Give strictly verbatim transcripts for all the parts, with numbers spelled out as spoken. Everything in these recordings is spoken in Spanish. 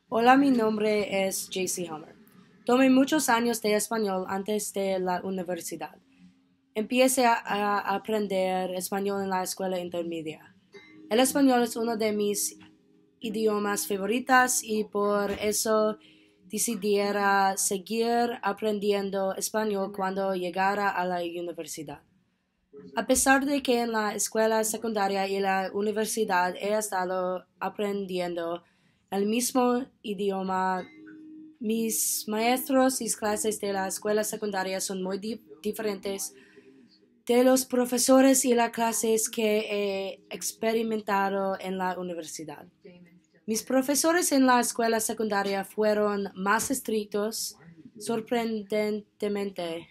Hola, mi nombre es J C Hammer. Tomé muchos años de español antes de la universidad. Empecé a, a aprender español en la escuela intermedia. El español es uno de mis idiomas favoritos y por eso decidiera seguir aprendiendo español cuando llegara a la universidad. A pesar de que en la escuela secundaria y la universidad he estado aprendiendo el mismo idioma, mis maestros y clases de la escuela secundaria son muy di diferentes de los profesores y las clases que he experimentado en la universidad. Mis profesores en la escuela secundaria fueron más estrictos, sorprendentemente.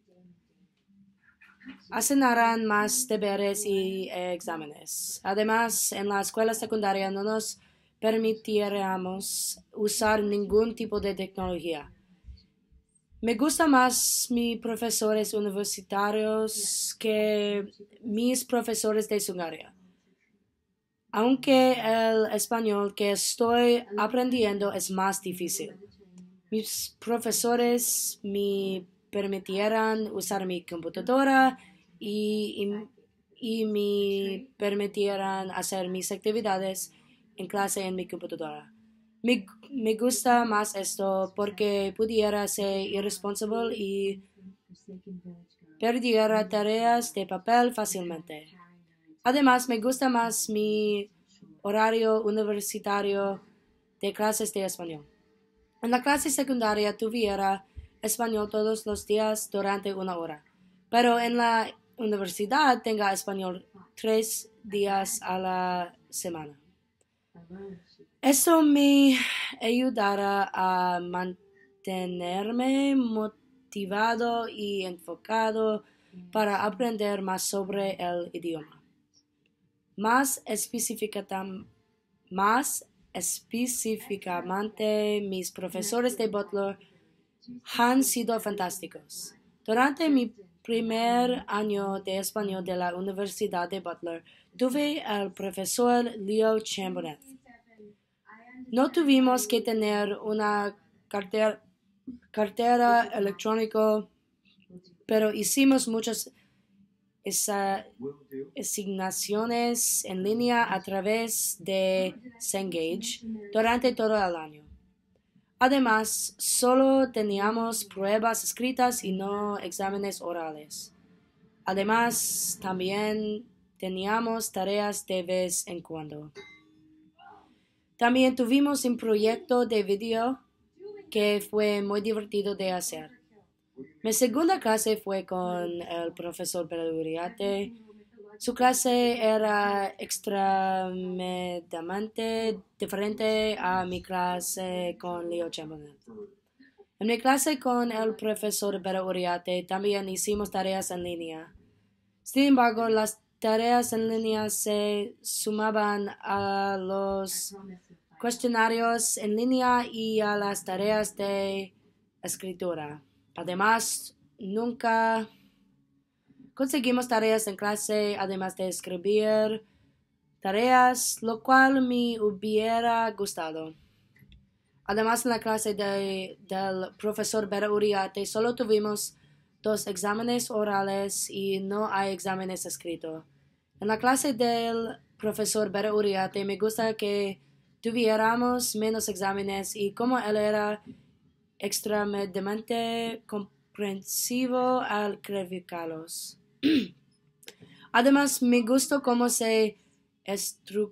Asignaran más deberes y eh, exámenes. Además, en la escuela secundaria no nos permitiríamos usar ningún tipo de tecnología. Me gustan más mis profesores universitarios que mis profesores de secundaria. Aunque el español que estoy aprendiendo es más difícil. Mis profesores me permitieran usar mi computadora y, y, y me permitieran hacer mis actividades en clase en mi computadora. Me, me gusta más esto porque pudiera ser irresponsable y perdiera tareas de papel fácilmente. Además, me gusta más mi horario universitario de clases de español. En la clase secundaria tuviera español todos los días durante una hora, pero en la universidad tenga español tres días a la semana. Eso me ayudará a mantenerme motivado y enfocado para aprender más sobre el idioma. Más específicamente, más específicamente, mis profesores de Butler han sido fantásticos. Durante mi primer año de español de la Universidad de Butler, tuve al profesor Leo Chamberlain. No tuvimos que tener una cartera, cartera electrónica, pero hicimos muchas esa, asignaciones en línea a través de Cengage durante todo el año. Además, solo teníamos pruebas escritas y no exámenes orales. Además, también teníamos tareas de vez en cuando. También tuvimos un proyecto de video que fue muy divertido de hacer. Mi segunda clase fue con el profesor Beluriate. Su clase era extremadamente diferente a mi clase con Leo Chamberlain. En mi clase con el profesor Beluriate también hicimos tareas en línea. Sin embargo, las tareas en línea se sumaban a los cuestionarios en línea y a las tareas de escritura. Además, nunca conseguimos tareas en clase, además de escribir tareas, lo cual me hubiera gustado. Además, en la clase de, del profesor Bera Uriarte solo tuvimos dos exámenes orales y no hay exámenes escritos. En la clase del profesor Bera Uriarte me gusta que tuviéramos menos exámenes y como él era extremadamente comprensivo al clasificarlos. Además, me gustó cómo se estru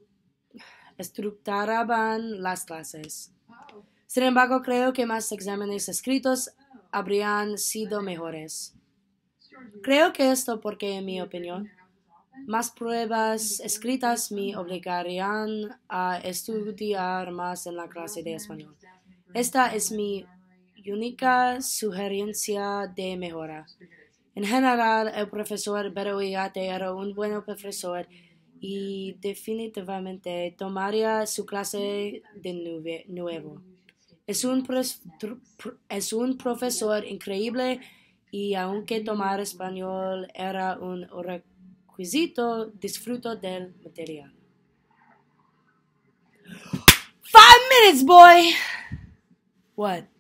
estructuraban las clases. Sin embargo, creo que más exámenes escritos habrían sido mejores. Creo que esto porque, en mi opinión, más pruebas escritas me obligarían a estudiar más en la clase de español. Esta es mi única sugerencia de mejora. En general, el profesor Beroigate era un buen profesor y definitivamente tomaría su clase de nuevo. Es un, es un profesor increíble y aunque tomar español era un requisito, disfruto del material. Five minutes, boy! What?